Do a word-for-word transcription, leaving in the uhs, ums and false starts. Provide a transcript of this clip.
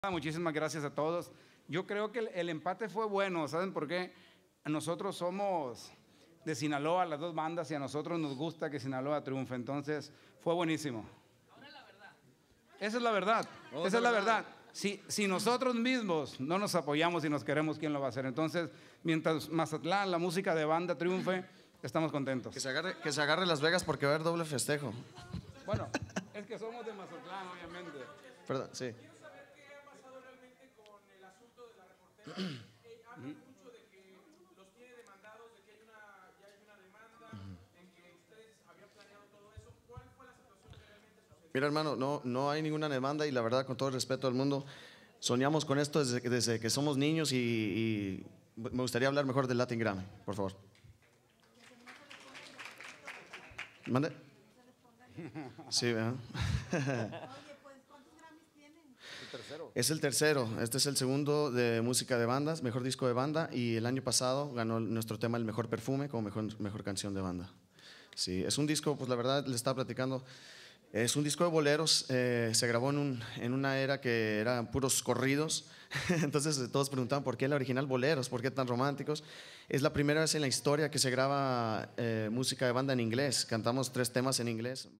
Muchísimas gracias a todos. Yo creo que el, el empate fue bueno, ¿saben por qué? Nosotros somos de Sinaloa, las dos bandas, y a nosotros nos gusta que Sinaloa triunfe, entonces fue buenísimo. Ahora la verdad. Esa es la verdad, Oh, esa es la verdad. Si, si nosotros mismos no nos apoyamos y nos queremos, ¿quién lo va a hacer? Entonces, mientras Mazatlán, la música de banda triunfe, estamos contentos. Que se agarre, que se agarre Las Vegas porque va a haber doble festejo. Bueno, es que somos de Mazatlán, obviamente. Perdón, sí. Hablan mucho de que los tiene demandados, de que hay una, ya hay una demanda, en que ustedes habían planeado todo eso. ¿Cuál fue la situación que realmente sucedió? Mira, hermano, no, no hay ninguna demanda y la verdad, con todo el respeto al mundo, soñamos con esto desde, desde que somos niños y, y me gustaría hablar mejor del Latin Grammy, por favor. ¿Mande? Sí, ¿verdad? Es el tercero, este es el segundo de música de bandas, mejor disco de banda, y el año pasado ganó nuestro tema el mejor perfume como mejor, mejor canción de banda. Sí, es un disco, pues la verdad les estaba platicando, es un disco de boleros, eh, se grabó en, un, en una era que eran puros corridos, entonces todos preguntaban por qué el original boleros, por qué tan románticos. Es la primera vez en la historia que se graba eh, música de banda en inglés, cantamos tres temas en inglés.